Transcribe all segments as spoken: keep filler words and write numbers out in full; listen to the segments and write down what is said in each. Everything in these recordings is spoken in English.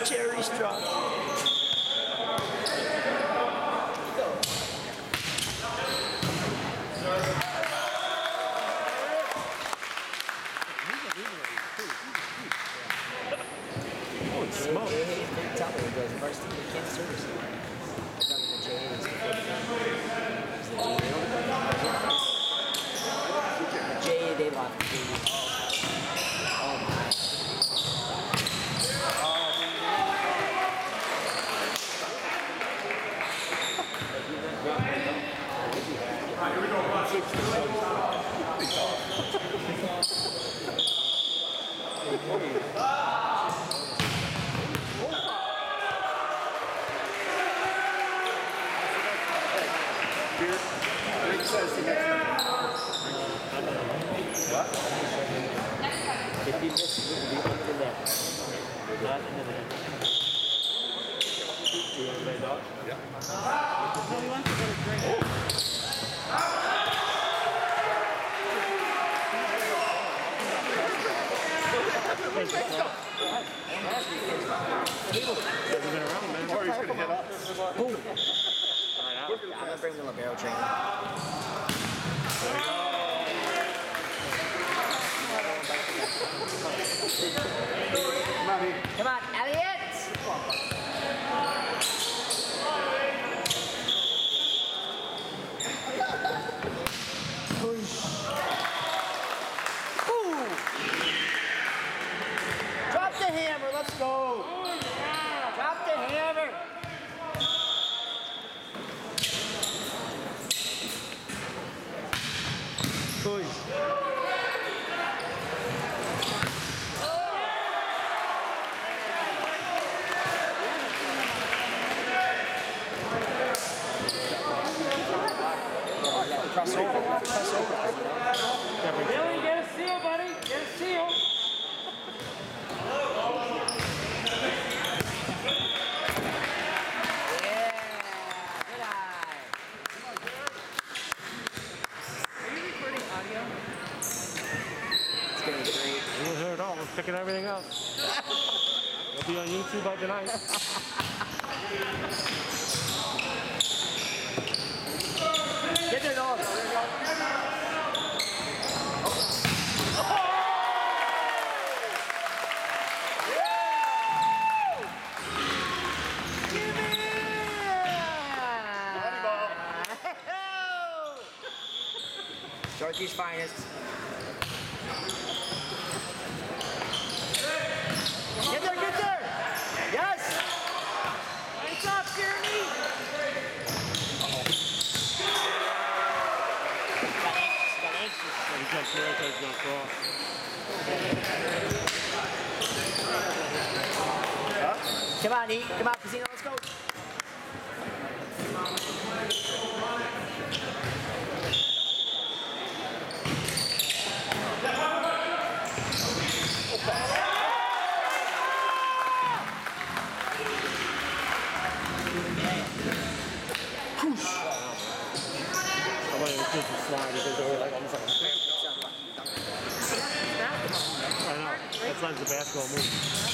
Cherry struck. Holy smoke. Jay Hayes couldn't tell me because Varsity they can't service it. I thought the Jay Hayes before the game. Is the Jay Hayes? Jay, they lost the Jay Hayes. Oh my. Alright, here we go. One, six, Rick says the next what? If you miss, it will be under that. Not into that. You want to play dog? Yeah. No, he wants to get a drink. Let's go. Hasn't been around, man. Or he's going to hit us. Boom. I'm going to bring the libero train. Come on, Nick. Come on, Elliot! Drop the hammer, let's go! Drop the hammer! Press over, press over. Billy, get a seal, buddy. Get a seal. Yeah, good eye. Are you recording audio? It's gonna be great. You won't hear it all. We're picking everything up. It'll be on YouTube by tonight. Get there, dog. Sharky's finest. Get there, get there! Yes! Nice up, Jeremy! Got anxious, got anxious. He's got zero, so he's gonna cross. Huh? Come on, E. Come on, Casino, let's go. I want to just slide because they were like almost like a snap. I know. That's not the basketball move.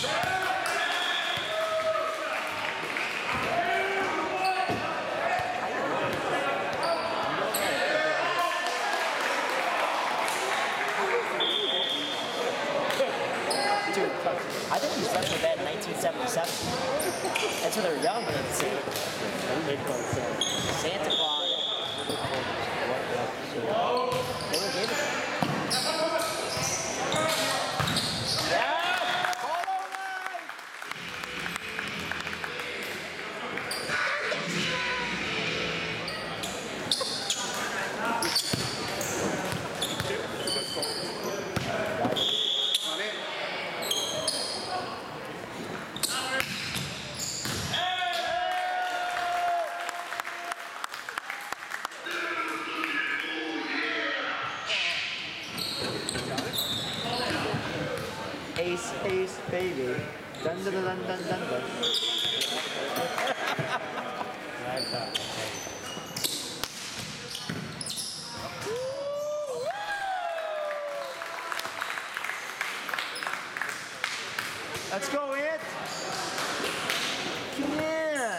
Dude, I think these refs were bad in nineteen seventy-seven. That's when they were young, but it's Santa Claus. They were good. Yeah! Follow line! Come on in. Ace, ace, baby. Dun dun dun dun dun dun. Let's go, Ant. Come here.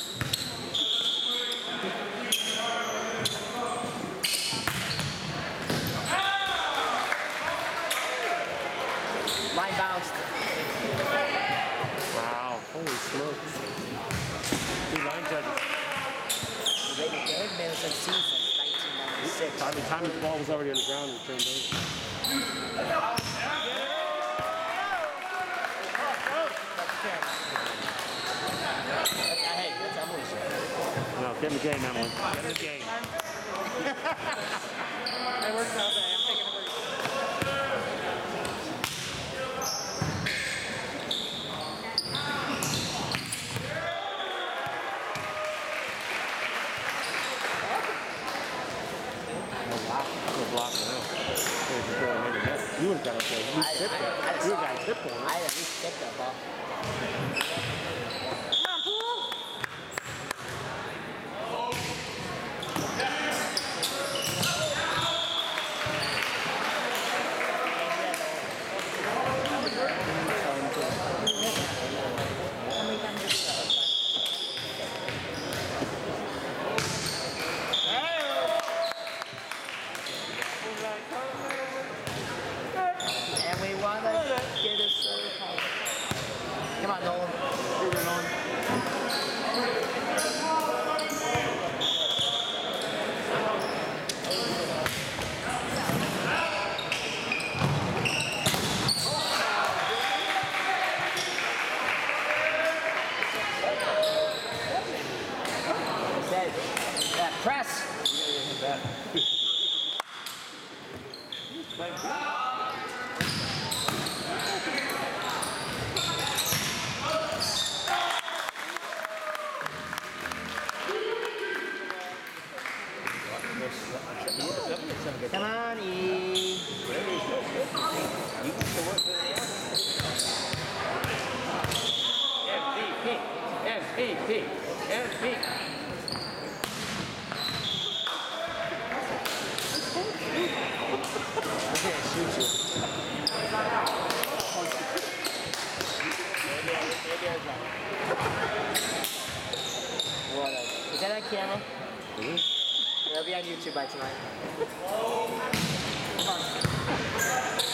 Line bounced. Wow, holy smokes. Two line judges. They've been since since nineteen ninety-six. By the time the ball was already on the ground, it turned over. That's, hey, that's Emily's show. No, get in the game, Emily. Get in the game. I worked all day. I'm taking a break. Block now. You would have got up there. You tipped that. You would have got a tip on it. I at least tipped that ball. Come on, Pool! And we want to get a serve home. Come on, Nolan. Do it, Nolan. That, that press. Come on, E. M V P. M V P. M V P. I'm gonna shoot you. What a, is that on camera? Mm-hmm. It'll be on YouTube by tonight. Come on.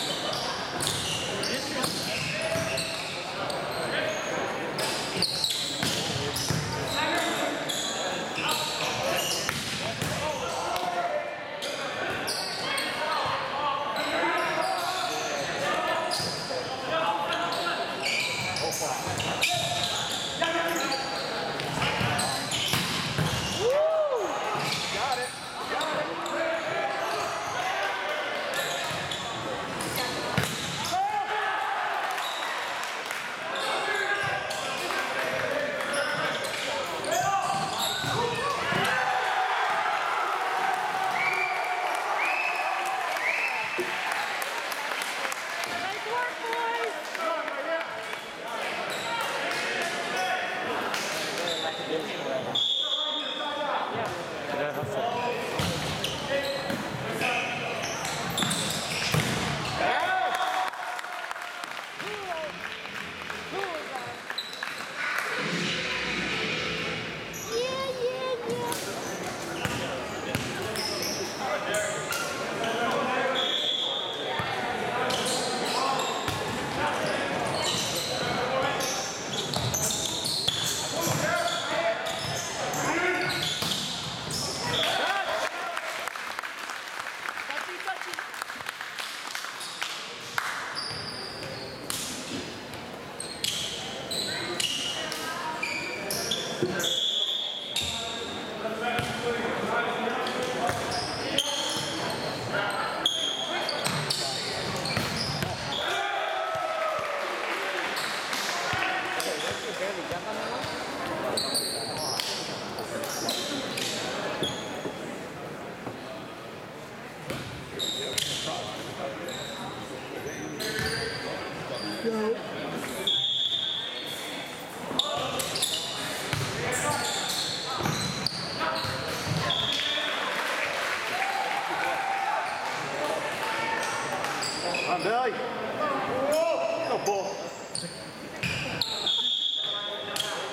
On, Billy. Go, Bull.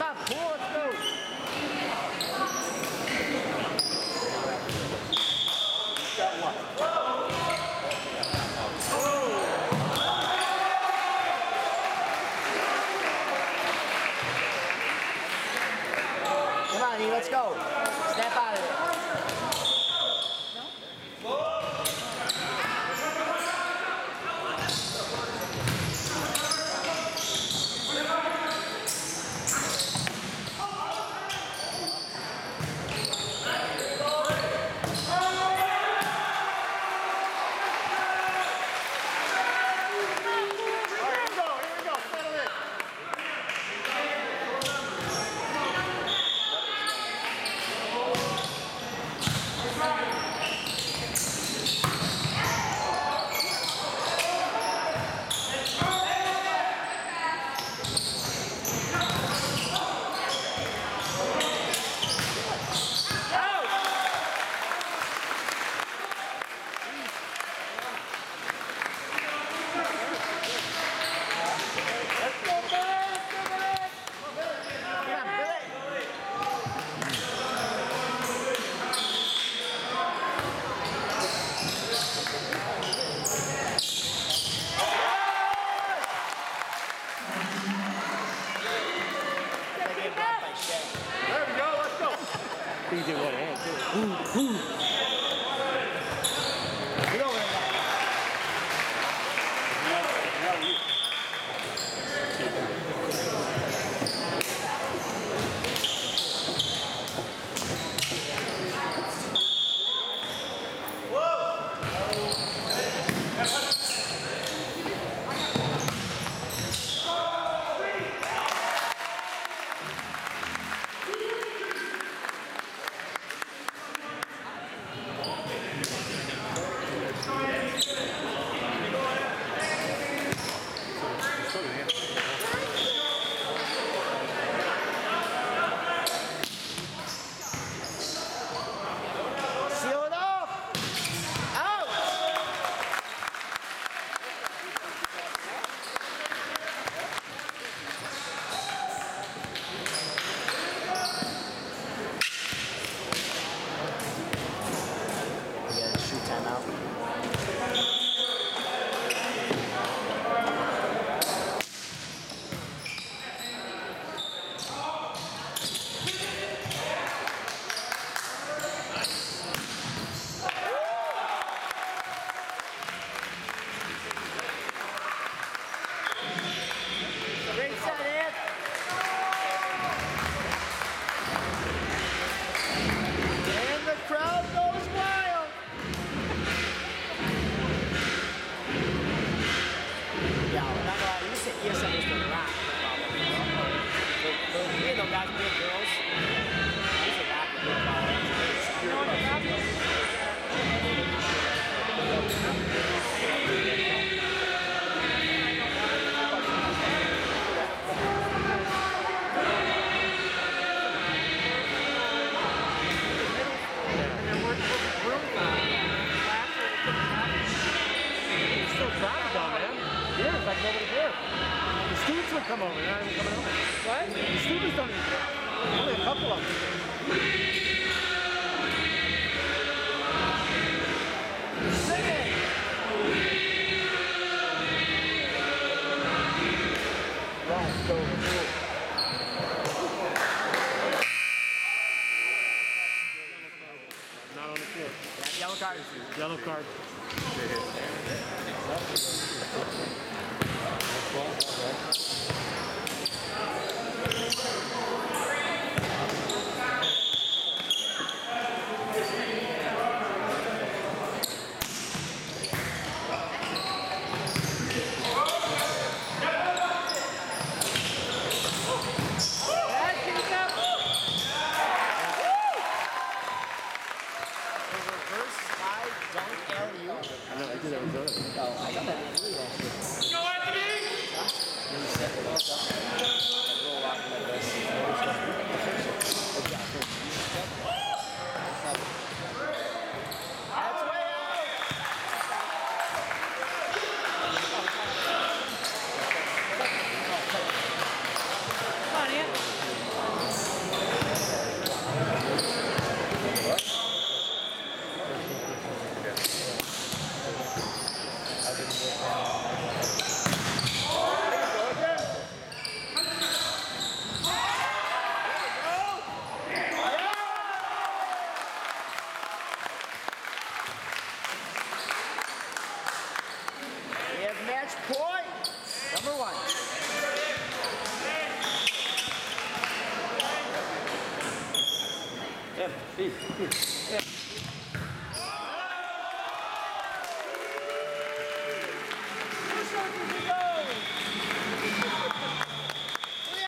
on, pull, let's go. Got one. Come on, E, let's go. Snap out of it. He did one hand too. Ooh, ooh. Get over there. Seal it off. Out. We gotta shoot timeout. Great set, Ed. And the crowd goes wild. Yeah, I'm not gonna lie, you said yes, I was gonna rock. For me and those guys, big girls, these are rock. You know what the rock is? It's still traffic down, man. Here, it's like nobody's here. The students would come over. They're not even coming over. What? The students don't even come. Only a couple of them. Right, go, go. Not on the field. Yeah, yellow card. Yellow card. I know, I did that with Zoe. Oh, I got that in Italy last year. Go, Anthony! Then you set it all up. Roll off like this. Yeah, please. Yeah.